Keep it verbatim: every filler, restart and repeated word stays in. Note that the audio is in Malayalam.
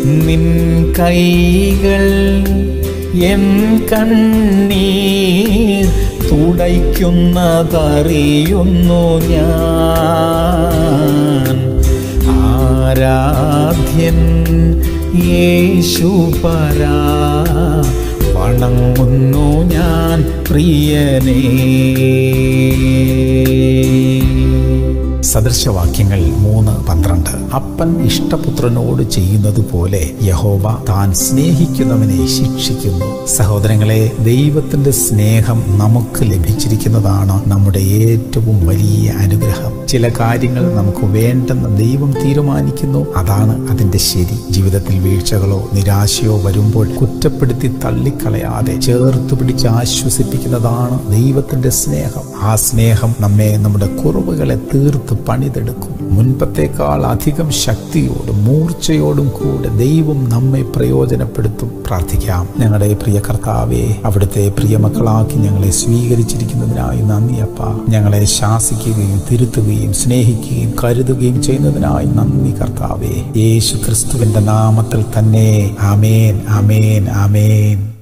നിൻ കൈകൾ എൻ കണ്ണീർ തുടയ്ക്കുന്നതറിയുന്നു ഞാൻ. ആരാധ്യൻ യേശുപരാ, വണങ്ങുന്നു ഞാൻ പ്രിയനേ. സദൃശവാക്യങ്ങൾ മൂന്ന് പന്ത്രണ്ട്. അപ്പൻ ഇഷ്ടപുത്രനോട് ചെയ്യുന്നത് പോലെ യഹോവ താൻ സ്നേഹിക്കുന്നവനെ ശിക്ഷിക്കുന്നു. സഹോദരങ്ങളെ, ദൈവത്തിന്റെ സ്നേഹം നമുക്ക് ലഭിച്ചിരിക്കുന്നതാണ് നമ്മുടെ ഏറ്റവും വലിയ അനുഗ്രഹം. ചില കാര്യങ്ങൾ നമുക്ക് വേണ്ടെന്ന് ദൈവം തീരുമാനിക്കുന്നു, അതാണ് അതിന്റെ ശരി. ജീവിതത്തിൽ വീഴ്ചകളോ നിരാശയോ വരുമ്പോൾ കുറ്റപ്പെടുത്തി തള്ളിക്കളയാതെ ചേർത്ത് പിടിച്ച് ആശ്വസിപ്പിക്കുന്നതാണ് ദൈവത്തിന്റെ സ്നേഹം. ആ സ്നേഹം നമ്മെ നമ്മുടെ കുറവുകളെ തീർത്ത് പണിതെടുക്കും. മുൻപത്തേക്കാൾ അധികം ശക്തിയോടും മൂർച്ചയോടും കൂടെ ദൈവം നമ്മെ പ്രയോജനപ്പെടുത്തും. പ്രാർത്ഥിക്കാം. ഞങ്ങളുടെ പ്രിയ കർത്താവേ, അവിടുത്തെ പ്രിയ മക്കളാക്കി ഞങ്ങളെ സ്വീകരിച്ചിരിക്കുന്നതിനായി നന്ദി അപ്പ. ഞങ്ങളെ ശാസിക്കുകയും തിരുത്തുകയും സ്നേഹിക്കുകയും കരുതുകയും ചെയ്യുന്നതിനായി നന്ദി കർത്താവേ. യേശു ക്രിസ്തുവിന്റെ നാമത്തിൽ തന്നെ. ആമേൻ, ആമേൻ, ആമേൻ.